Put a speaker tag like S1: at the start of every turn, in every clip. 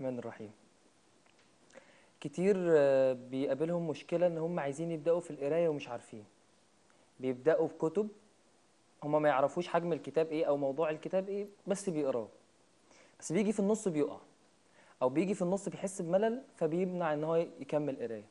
S1: الرحمن الرحيم. كتير بيقابلهم مشكلة ان هم عايزين يبدأوا في القراية ومش عارفين. بيبدأوا بكتب هم ما يعرفوش حجم الكتاب ايه او موضوع الكتاب ايه، بس بيقراه. بس بيجي في النص بيقع، او بيجي في النص بيحس بملل فبيمنع ان هو يكمل قراية.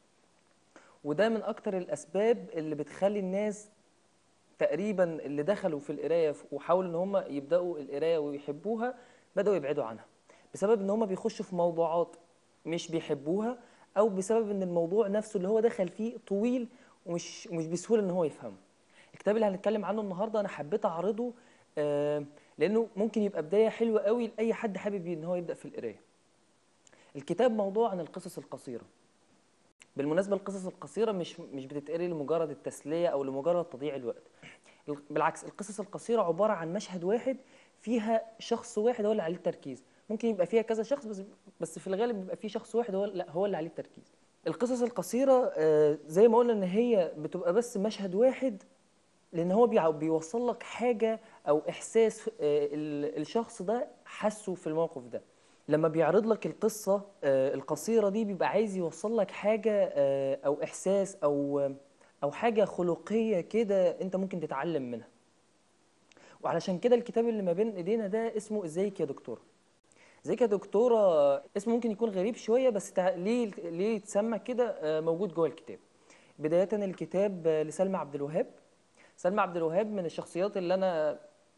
S1: وده من اكتر الاسباب اللي بتخلي الناس تقريبا اللي دخلوا في القراية وحاولوا ان هم يبدأوا القراية ويحبوها بدأوا يبعدوا عنها، بسبب ان هم بيخشوا في موضوعات مش بيحبوها، او بسبب ان الموضوع نفسه اللي هو دخل فيه طويل ومش بسهولة ان هو يفهمه. الكتاب اللي هنتكلم عنه النهارده انا حبيت اعرضه لانه ممكن يبقى بداية حلوة قوي لاي حد حابب ان هو يبدأ في القراية. الكتاب موضوع عن القصص القصيرة. بالمناسبة القصص القصيرة مش بتتقري لمجرد التسلية او لمجرد تضييع الوقت. بالعكس، القصص القصيرة عبارة عن مشهد واحد فيها شخص واحد هو اللي عليه التركيز. ممكن يبقى فيها كذا شخص بس في الغالب بيبقى فيه شخص واحد هو اللي عليه التركيز. القصص القصيرة زي ما قلنا ان هي بتبقى بس مشهد واحد، لان هو بيوصل لك حاجة او احساس الشخص ده حسه في الموقف ده. لما بيعرض لك القصة القصيرة دي بيبقى عايز يوصل لك حاجة او احساس او حاجة خلقية كده انت ممكن تتعلم منها. وعلشان كده الكتاب اللي ما بين ايدينا ده اسمه ازيك يا دكتورة. ازيك يا دكتورة اسمه ممكن يكون غريب شوية، بس ليه يتسمى كده موجود جوه الكتاب. بداية الكتاب لسلمى عبد الوهاب. سلمى عبد الوهاب من الشخصيات اللي انا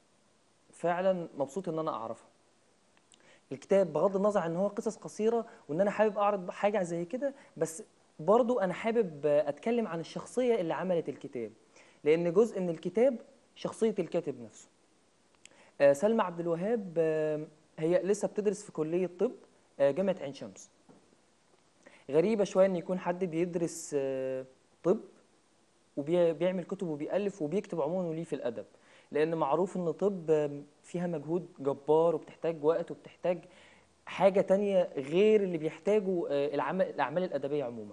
S1: فعلا مبسوط ان انا اعرفها. الكتاب بغض النظر عن ان هو قصص قصيرة وان انا حابب اعرض حاجة زي كده، بس برضو انا حابب اتكلم عن الشخصية اللي عملت الكتاب، لان جزء من الكتاب شخصية الكاتب نفسه. سلمى عبد الوهاب هي لسه بتدرس في كلية طب جامعة عين شمس. غريبة شوية ان يكون حد بيدرس طب وبيعمل كتب وبيألف وبيكتب عموما وليه في الأدب، لأن معروف ان طب فيها مجهود جبار وبتحتاج وقت وبتحتاج حاجة تانية غير اللي بيحتاجه الأعمال الأدبية عموما.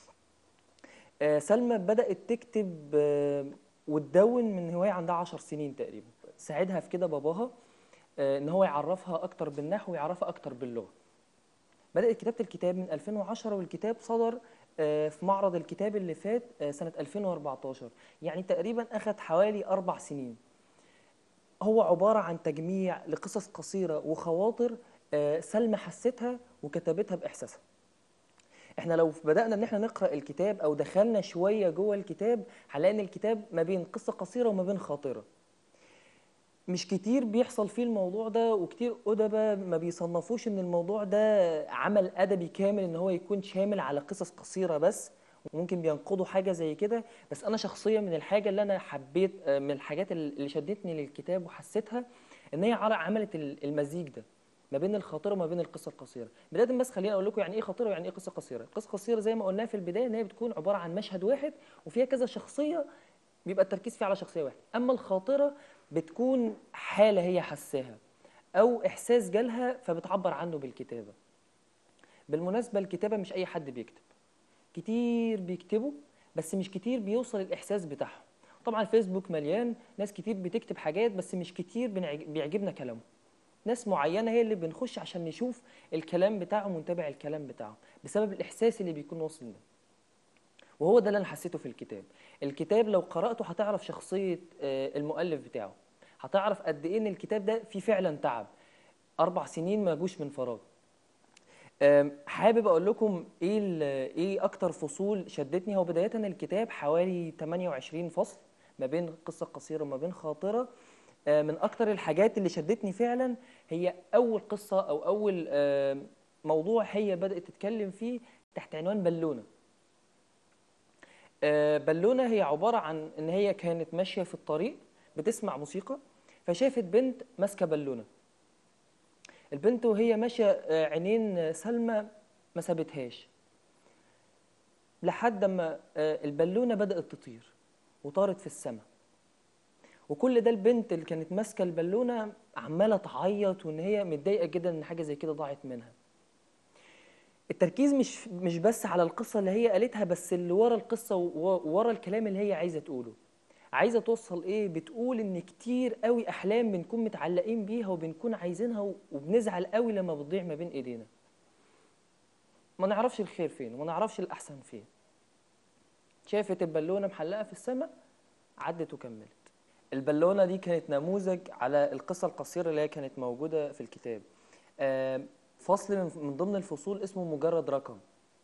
S1: سلمى بدأت تكتب وتدون من هواية عندها 10 سنين تقريبا. ساعدها في كده باباها ان هو يعرفها اكتر بالنحو ويعرفها اكتر باللغه. بدات كتابه الكتاب من 2010 والكتاب صدر في معرض الكتاب اللي فات سنه 2014، يعني تقريبا اخذ حوالي 4 سنين. هو عباره عن تجميع لقصص قصيره وخواطر سلمى حستها وكتبتها باحساسها. احنا لو بدانا ان احنا نقرا الكتاب او دخلنا شويه جوه الكتاب هنلاقي ان الكتاب ما بين قصه قصيره وما بين خاطره. مش كتير بيحصل فيه الموضوع ده، وكتير أدباء ما بيصنفوش ان الموضوع ده عمل أدبي كامل ان هو يكون شامل على قصص قصيرة بس، وممكن بينقضوا حاجة زي كده. بس أنا شخصيا من الحاجة اللي أنا حبيت من الحاجات اللي شدتني للكتاب وحسيتها ان هي عملت المزيج ده ما بين الخاطرة وما بين القصة القصيرة. بداية بس خليني أقول لكم يعني إيه خاطرة ويعني إيه قصة قصيرة. القصة القصيرة زي ما قلنا في البداية إن هي بتكون عبارة عن مشهد واحد وفيها كذا شخصية بيبقى التركيز فيه على شخصية واحدة. أما الخاطرة بتكون حالة هي حساها أو إحساس جالها فبتعبر عنه بالكتابة. بالمناسبة الكتابة مش أي حد بيكتب، كتير بيكتبوا بس مش كتير بيوصل الإحساس بتاعهم. طبعا الفيسبوك مليان ناس كتير بتكتب حاجات بس مش كتير بيعجبنا كلامهم. ناس معينة هي اللي بنخش عشان نشوف الكلام بتاعهم ونتابع الكلام بتاعهم بسبب الإحساس اللي بيكون واصل لنا. وهو ده اللي انا حسيته في الكتاب. الكتاب لو قرأته هتعرف شخصية المؤلف بتاعه، هتعرف قد ايه ان الكتاب ده فيه فعلا تعب. 4 سنين ما جوش من فراغ. حابب اقول لكم ايه اكتر فصول شدتني. هو بداية الكتاب حوالي 28 فصل ما بين قصة قصيرة وما بين خاطرة. من اكتر الحاجات اللي شدتني فعلا هي اول قصة او اول موضوع هي بدأت تتكلم فيه تحت عنوان بالونة. بالونة هي عبارة عن إن هي كانت ماشية في الطريق بتسمع موسيقى، فشافت بنت ماسكة بالونة. البنت وهي ماشية عينين سلمى ما سابتهاش لحد ما البالونة بدأت تطير وطارت في السماء. وكل ده البنت اللي كانت ماسكة البالونة عمالة تعيط وإن هي متضايقة جدا إن حاجة زي كده ضاعت منها. التركيز مش بس على القصة اللي هي قالتها، بس اللي ورا القصة وورا الكلام اللي هي عايزة تقوله. عايزه توصل ايه؟ بتقول ان كتير قوي احلام بنكون متعلقين بيها وبنكون عايزينها وبنزعل قوي لما بتضيع ما بين ايدينا. ما نعرفش الخير فين وما نعرفش الأحسن فين. شافت البالونة محلقة في السماء، عدت وكملت. البالونة دي كانت نموذج على القصة القصيرة اللي هي كانت موجودة في الكتاب. فصل من ضمن الفصول اسمه مجرد رقم.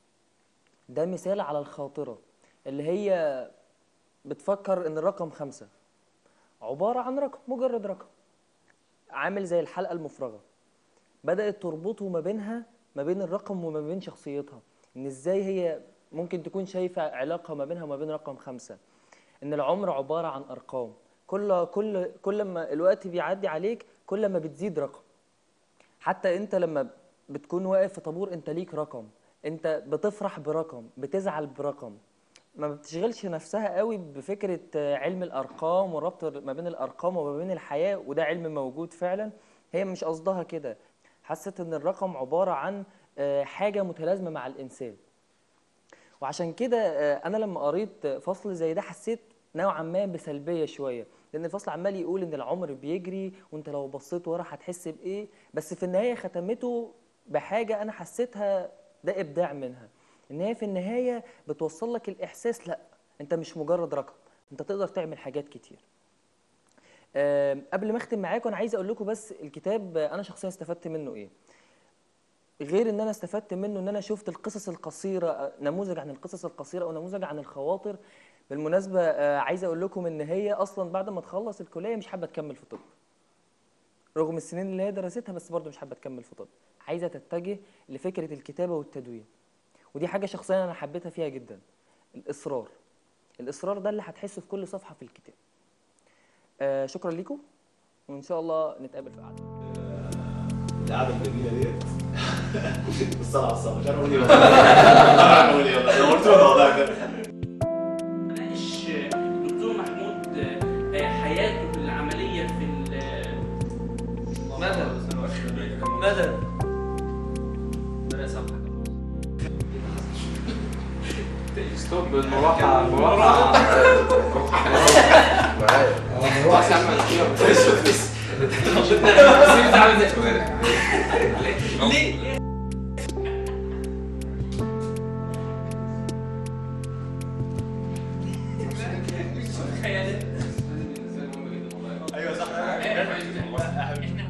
S1: ده مثال على الخاطرة اللي هي بتفكر ان الرقم 5 عبارة عن رقم، مجرد رقم، عامل زي الحلقة المفرغة. بدأت تربطه ما بينها، ما بين الرقم وما بين شخصيتها، ان ازاي هي ممكن تكون شايفة علاقة ما بينها وما بين رقم 5. ان العمر عبارة عن ارقام، كل ما الوقت بيعدي عليك كل ما بتزيد رقم. حتى انت لما بتكون واقف في طابور انت ليك رقم، انت بتفرح برقم، بتزعل برقم. ما بتشغلش نفسها قوي بفكرة علم الارقام والربط ما بين الارقام وما بين الحياة، وده علم موجود فعلا. هي مش قصدها كده، حست ان الرقم عبارة عن حاجة متلازمة مع الانسان. وعشان كده انا لما قريت فصل زي ده حسيت نوعا ما بسلبيه شويه، لان الفصل عمال يقول ان العمر بيجري وانت لو بصيت ورا هتحس بايه، بس في النهايه ختمته بحاجه انا حسيتها ده ابداع منها، ان هي في النهايه بتوصل لك الاحساس لا انت مش مجرد رقم، انت تقدر تعمل حاجات كتير. قبل ما اختم معاكم انا عايز اقول لكم بس الكتاب انا شخصيا استفدت منه ايه. غير ان انا استفدت منه ان انا شفت القصص القصيره، نموذج عن القصص القصيره او نموذج عن الخواطر. بالمناسبه عايز اقول لكم ان هي اصلا بعد ما تخلص الكليه مش حابه تكمل في طب، رغم السنين اللي هي درستها، بس برضه مش حابه تكمل في طب، عايزه تتجه لفكره الكتابه والتدوين. ودي حاجه شخصيا انا حبيتها فيها جدا، الاصرار. الاصرار ده اللي هتحسه في كل صفحه في الكتاب. شكرا لكم، وان شاء الله نتقابل في قعده.
S2: القعده الجميله ديت بالصلاه على الصلاه، مش عارف اقول ايه والله. اقول ايه والله، انا قلت له الموضوع ده.
S3: ناقش الدكتور محمود حياته العمليه في ماذا
S4: ستوب المروحه المروحه
S3: ليه؟
S2: ايوه صح.